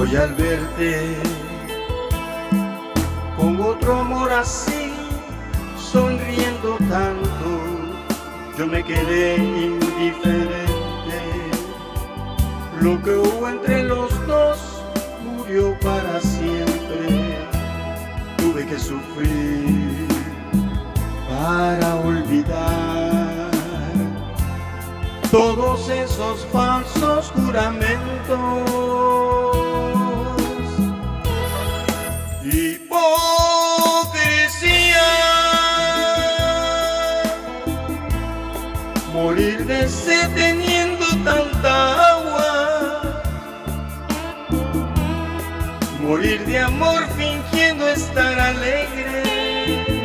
Hoy al verte con otro amor así, sonriendo tanto, yo me quedé indiferente. Lo que hubo entre los dos murió para siempre. Tuve que sufrir para olvidar todos esos falsos juramentos. Hipocresía, morir de sed teniendo tanta agua, morir de amor fingiendo estar alegre,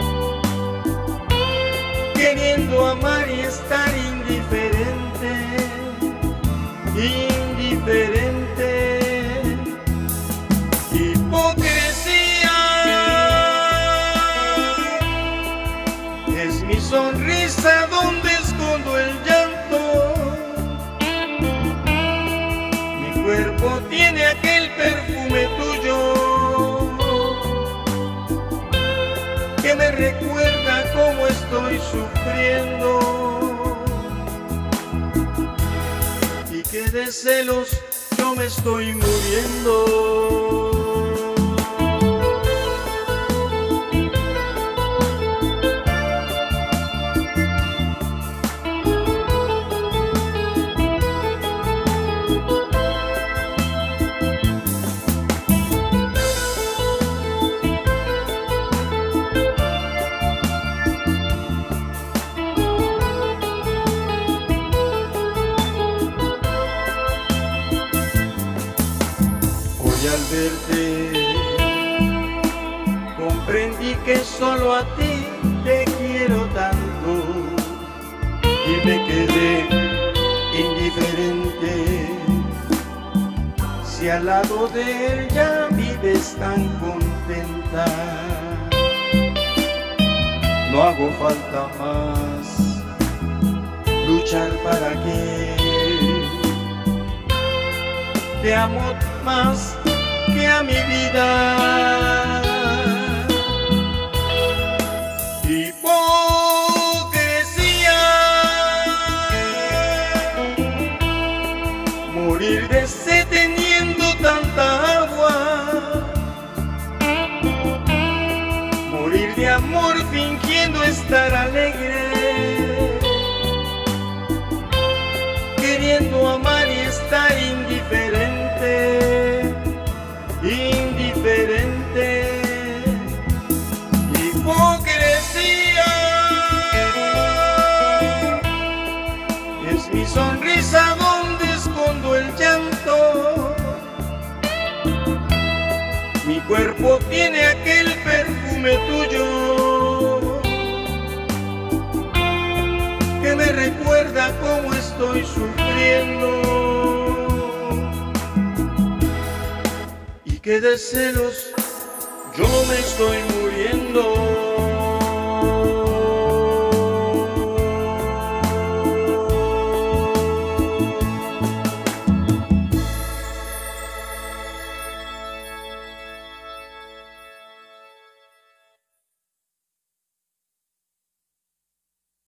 queriendo amar y estar indiferente, indiferente. Hipocresía es mi sonrisa donde escondo el llanto. Mi cuerpo tiene aquel perfume tuyo que me recuerda cómo estoy sufriendo, y que de celos yo me estoy muriendo. Y al verte comprendí que solo a ti te quiero tanto, y me quedé indiferente. Si al lado de él ya vives tan contenta, no hago falta más luchar para que te amo más que a mi vida. Hipocresía, morir de sed teniendo tanta agua, morir de amor fingiendo estar alegre, queriendo amar y estar indiferente, indiferente. Hipocresía es mi sonrisa donde escondo el llanto. Mi cuerpo tiene aquel perfume tuyo que me recuerda cómo estoy sufriendo, y que de celos yo me estoy muriendo.